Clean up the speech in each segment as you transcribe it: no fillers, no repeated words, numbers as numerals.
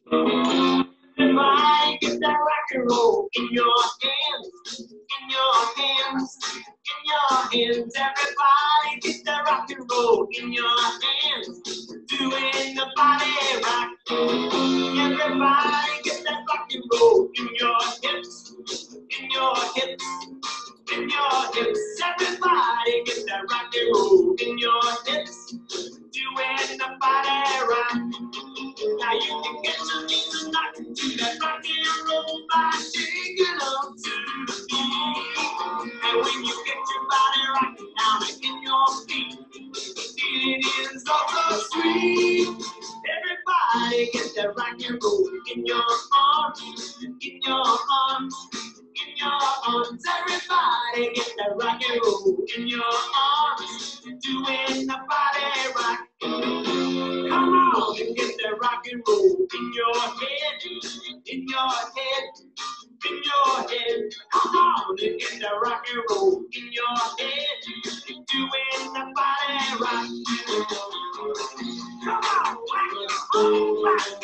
Everybody get that rock and roll in your hands, in your hands, in your hands. Everybody get that rock and roll in your hands, doing the body rock. Everybody get that rock and roll in your hips, in your hips, in your hips. Everybody get that rock and roll in your hips, doing the body rock. Now you can get your knees and knock into that rock and roll by shaking up to the beat. And when you get your body rocking down in your feet, it is all so sweet. Everybody get that rock and roll in your arms, in your arms, in your arms. Everybody get that rock and roll in your arms, doing the body rock. Come on and get that rock and roll in your head, in your head, in your head. Come on and get that rock and roll in your head, doing the body rock. Come on, rock it, oh, rock.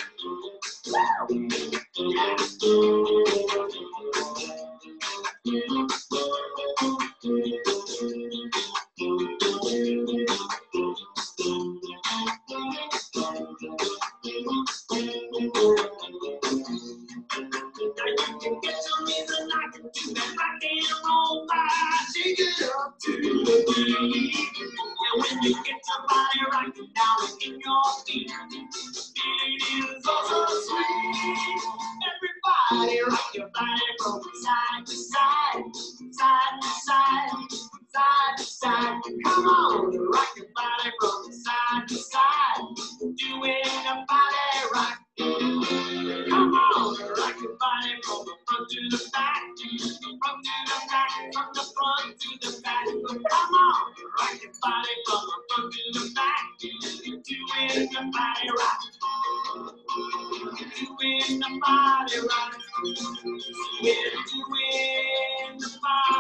Now you can get your knees and knock into that rock and roll by shaking it up to the beat. And when you get your body rocking down in your feet, it is all so sweet. Everybody rock your body from side to side, side to side, side to side. Come on, rock your body from side to side, doing a body rock. Come on, rock your body from the front to the back, from to the back, from the front to the back. Come on, rock your body from the front to the back, doing the body rock, doing the body rock, yeah, doing the body.